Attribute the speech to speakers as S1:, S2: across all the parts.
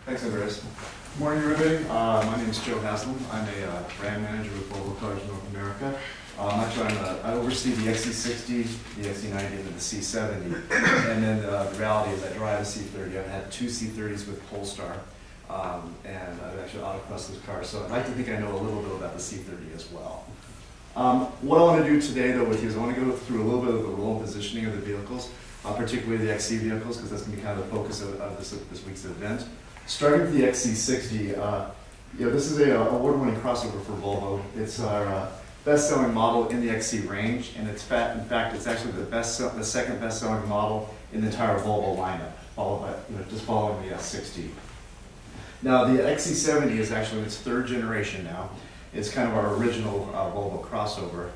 S1: Thanks, Andreas. Good morning, everybody. My name is Joe Haslam. I'm a brand manager with Volvo Cars North America. Actually, I oversee the XC60, the XC90, and the C70. And then the reality is I drive a C30. I've had two C30s with Polestar, and I've actually autocrossed those cars. So I'd like to think I know a little bit about the C30 as well. What I want to do today, though, with you is I want to go through a little bit of the role and positioning of the vehicles, particularly the XC vehicles, because that's going to be kind of the focus of this week's event. Starting with the XC60, this is an award-winning crossover for Volvo. It's our best-selling model in the XC range, and in fact, it's actually the second best-selling model in the entire Volvo lineup, followed by just following the S60. Now, the XC70 is actually in its third generation now. It's kind of our original Volvo crossover.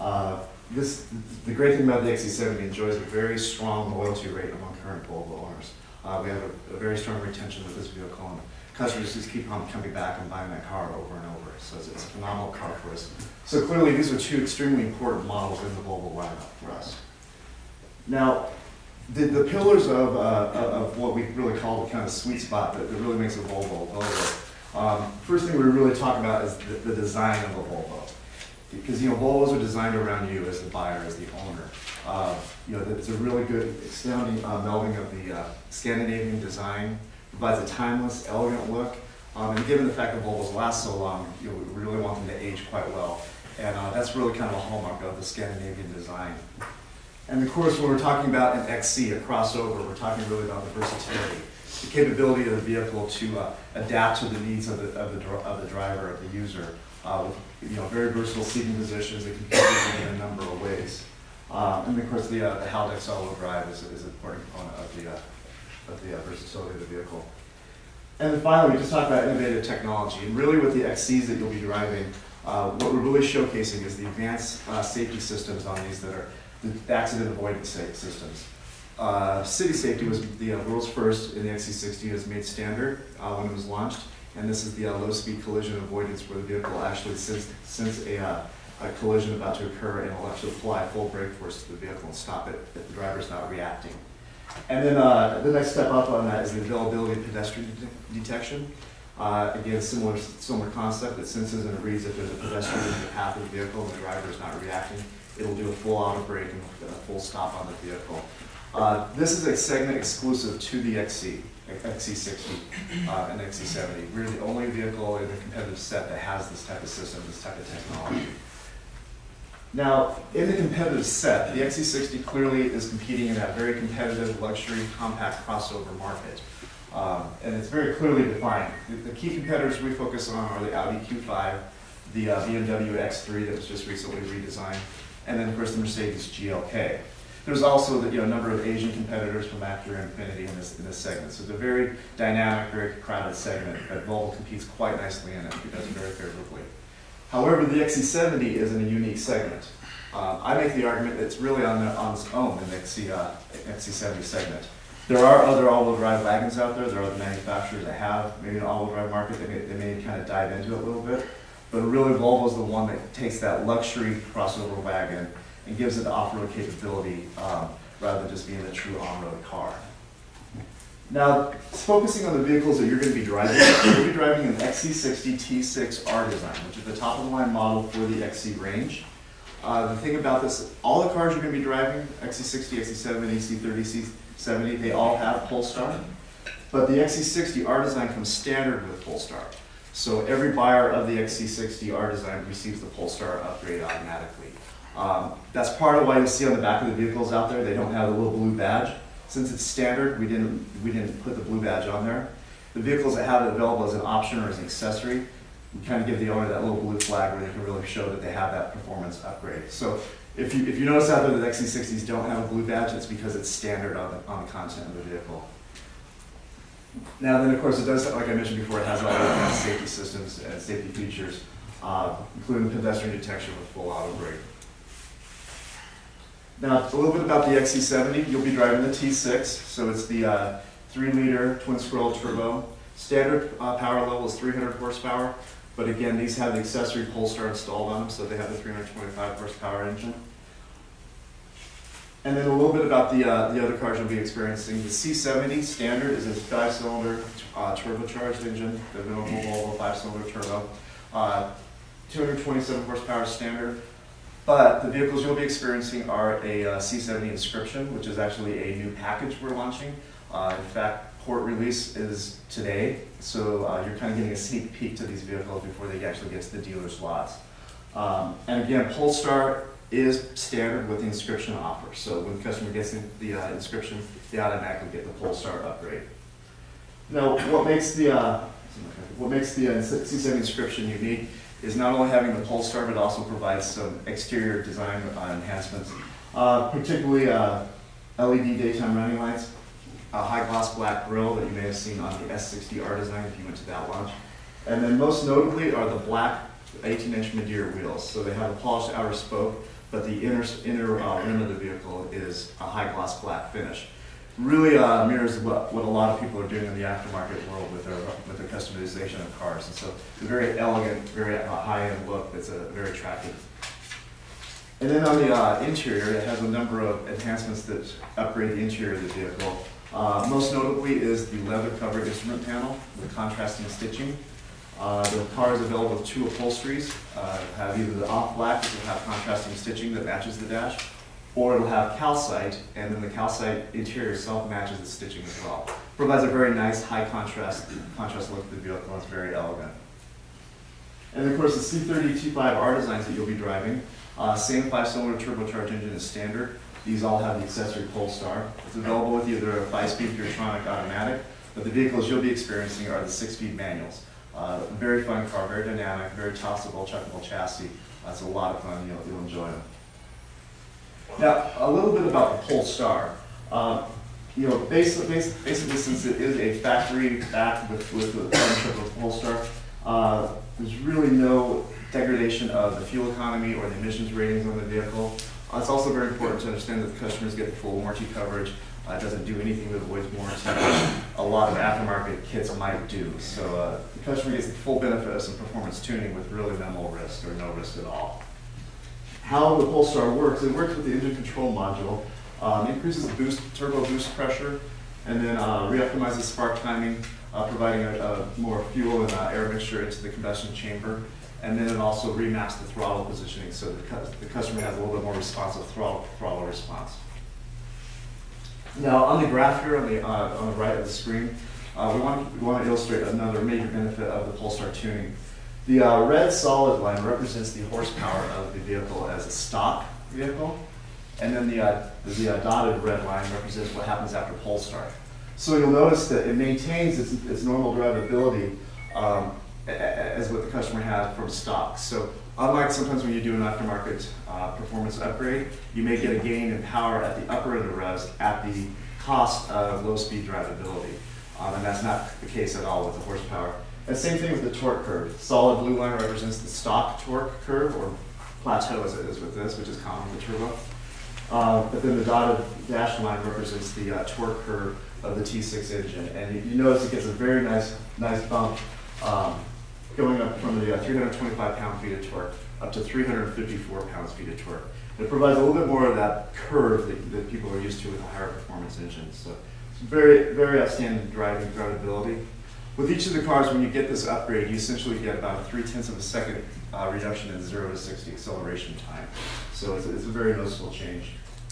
S1: The great thing about the XC70 enjoys a very strong loyalty rate among current Volvo owners. We have a very strong retention with this vehicle, and customers just keep on coming back and buying that car over and over. So it's a phenomenal car for us. So clearly, these are two extremely important models in the Volvo lineup for us. Now, the pillars of what we really call the kind of sweet spot that really makes a Volvo. First thing we really talk about is the design of a Volvo. Because Volvos are designed around you as the buyer, as the owner. It's a really good, astounding melding of the Scandinavian design, provides a timeless, elegant look, and given the fact that Volvos last so long, we really want them to age quite well. And that's really kind of a hallmark of the Scandinavian design. And of course, when we're talking about an XC, a crossover, we're talking really about the versatility, the capability of the vehicle to adapt to the needs of the driver, of the user. With very versatile seating positions that can be used in a number of ways. And then, of course, the Haldex all-wheel drive is an important component of the versatility of the vehicle. And then finally, we just talked about innovative technology. And really with the XCs that you'll be driving, what we're really showcasing is the advanced safety systems on these that are the accident avoidance systems. City safety was the world's first in the XC60. It was made standard when it was launched. And this is the low-speed collision avoidance, where the vehicle actually sense a collision about to occur, and will actually apply full brake force to the vehicle and stop it if the driver's not reacting. And then the next step up on that is the availability of pedestrian detection. Again, similar concept. It senses and reads if there's a pedestrian in the path of the vehicle and the driver is not reacting. It'll do a full auto brake and a full stop on the vehicle. This is a segment exclusive to the XC60 and XC70. We're the only vehicle in the competitive set that has this type of system, this type of technology. Now, in the competitive set, the XC60 clearly is competing in that very competitive luxury compact crossover market. And it's very clearly defined. The key competitors we focus on are the Audi Q5, the BMW X3 that was just recently redesigned, and then of course the Mercedes GLK. There's also a number of Asian competitors from Acura and Infiniti in this segment. So it's a very dynamic, very crowded segment that Volvo competes quite nicely in and does very favorably. However, the XC70 is in a unique segment. I make the argument that it's really on its own in the XC70 segment. There are other all-wheel drive wagons out there. There are other manufacturers that have maybe an all-wheel drive market. They may kind of dive into it a little bit. But really, Volvo is the one that takes that luxury crossover wagon and gives it the off-road capability rather than just being a true on-road car. Now, focusing on the vehicles that you're going to be driving, you'll be driving an XC60 T6 R design, which is the top-of-the-line model for the XC range. The thing about this, all the cars you're going to be driving, XC60, XC70, C30, C70, they all have Polestar. But the XC60 R design comes standard with Polestar. So every buyer of the XC60 R design receives the Polestar upgrade automatically. That's part of why you'll see on the back of the vehicles out there, they don't have the little blue badge. Since it's standard, we didn't put the blue badge on there. The vehicles that have it available as an option or as an accessory, we kind of give the owner that little blue flag where they can really show that they have that performance upgrade. So if you notice out there that XC60s don't have a blue badge, it's because it's standard on the content of the vehicle. Now then, of course, it does, like I mentioned before, it has all the advanced safety systems and safety features, including pedestrian detection with full auto brake. Now, a little bit about the XC70. You'll be driving the T6, so it's the 3-liter twin-scroll turbo. Standard power level is 300 horsepower, but again, these have the accessory Polestar installed on them, so they have the 325 horsepower engine. And then a little bit about the other cars you'll be experiencing. The C70 standard is a 5-cylinder turbocharged engine, the normal Volvo 5-cylinder turbo. 227 horsepower standard. But the vehicles you'll be experiencing are a C70 Inscription, which is actually a new package we're launching. In fact, port release is today, so you're kind of getting a sneak peek to these vehicles before they actually get to the dealer's lots. And again, Polestar is standard with the Inscription offer. So when the customer gets the Inscription, they automatically get the Polestar upgrade. Now, what makes the C70 Inscription unique is not only having the Polestar, but also provides some exterior design enhancements, particularly LED daytime running lights, a high gloss black grille that you may have seen on the S60R design if you went to that launch. And then most notably are the black 18-inch Madeira wheels. So they have a polished outer spoke, but the inner rim of the vehicle is a high gloss black finish. Really mirrors what a lot of people are doing in the aftermarket world with their customization of cars. And so it's a very elegant, very high-end look that's very attractive. And then on the interior, it has a number of enhancements that upgrade the interior of the vehicle. Most notably is the leather-covered instrument panel with contrasting stitching. The car is available with 2 upholsteries. Have either the off black, which will have contrasting stitching that matches the dash, or it'll have calcite, and then the calcite interior itself matches the stitching as well. Provides a very nice high contrast look to the vehicle. It's very elegant. And then, of course, the C30 T5R designs that you'll be driving, same 5-cylinder turbocharged engine as standard. These all have the accessory Polestar. It's available with either a 5-speed Geartronic automatic, but the vehicles you'll be experiencing are the 6-speed manuals. Very fun car, very dynamic, very tossable, chuckable chassis. It's a lot of fun. You'll enjoy them. Now, a little bit about the Polestar. Basically, since it is a factory backed with the partnership with Polestar, there's really no degradation of the fuel economy or the emissions ratings on the vehicle. It's also very important to understand that the customers get the full warranty coverage. It doesn't do anything that avoids warranty. A lot of aftermarket kits might do. So the customer gets the full benefit of some performance tuning with really minimal risk or no risk at all. How the Polestar works, it works with the engine control module, increases the turbo boost pressure, and then re-optimizes spark timing, providing a more fuel and air mixture into the combustion chamber. And then it also remaps the throttle positioning so the customer has a little bit more responsive throttle response. Now on the graph here on the right of the screen, we want to illustrate another major benefit of the Polestar tuning. The red solid line represents the horsepower of the vehicle as a stock vehicle, and then the dotted red line represents what happens after Polestar. So you'll notice that it maintains its normal drivability as what the customer has from stock. So unlike sometimes when you do an aftermarket performance upgrade, you may get a gain in power at the upper end of the revs at the cost of low-speed drivability. And that's not the case at all with the horsepower. And same thing with the torque curve. Solid blue line represents the stock torque curve, or plateau as it is with this, which is common with the turbo. But then the dotted dashed line represents the torque curve of the T6 engine. And you notice it gets a very nice bump going up from the 325 pound-feet of torque up to 354 pounds-feet of torque. It provides a little bit more of that curve that people are used to with a higher performance engine. So it's very, very outstanding drivability. With each of the cars, when you get this upgrade, you essentially get about a 0.3 of a second reduction in 0 to 60 acceleration time. So it's a very noticeable change.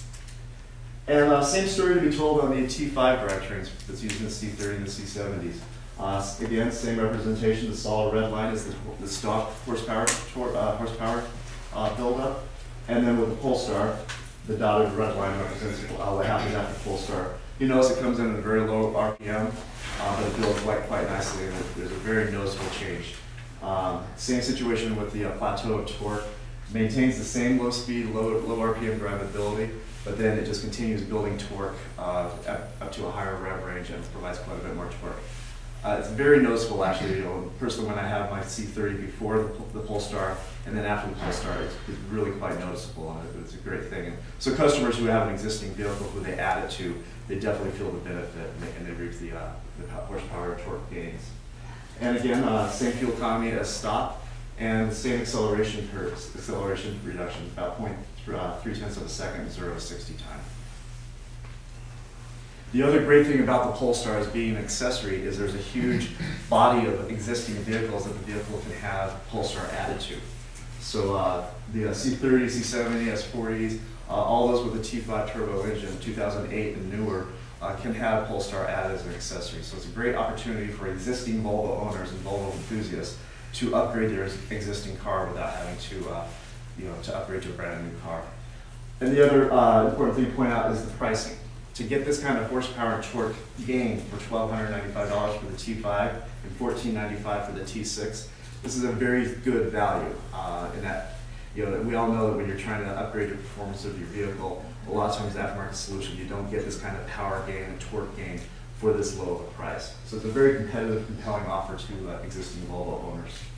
S1: And same story to be told on the T5 drivetrains that's used in the C30 and the C70s. Again, same representation. The solid red line is the stock horsepower buildup. And then with the Polestar, the dotted red line represents what happens after Polestar. You notice it comes in at a very low RPM, but it builds quite nicely, and there's a very noticeable change. Same situation with the plateau of torque. Maintains the same low speed, low RPM drivability, but then it just continues building torque up to a higher rev range and provides quite a bit more torque. It's very noticeable, actually. Personally, when I have my C30 before the Polestar and then after the Polestar, it's really quite noticeable, and it's a great thing. And so customers who have an existing vehicle who they add it to, they definitely feel the benefit, and they reap the horsepower and torque gains. And again, same fuel economy as stock, and the same acceleration reduction, about 0.3 of a second, 0 to 60 time. The other great thing about the Polestar as being an accessory is there's a huge body of existing vehicles that the vehicle can have Polestar added to. So the C30, C70, S40s, all those with a T5 turbo engine, 2008 and newer, can have Polestar added as an accessory. So it's a great opportunity for existing Volvo owners and Volvo enthusiasts to upgrade their existing car without having to upgrade to a brand new car. And the other important thing to point out is the pricing. To get this kind of horsepower and torque gain for $1,295 for the T5 and $1,495 for the T6, this is a very good value. In that, we all know that when you're trying to upgrade the performance of your vehicle, a lot of times the aftermarket solution, you don't get this kind of power gain and torque gain for this low of a price. So it's a very competitive, compelling offer to existing Volvo owners.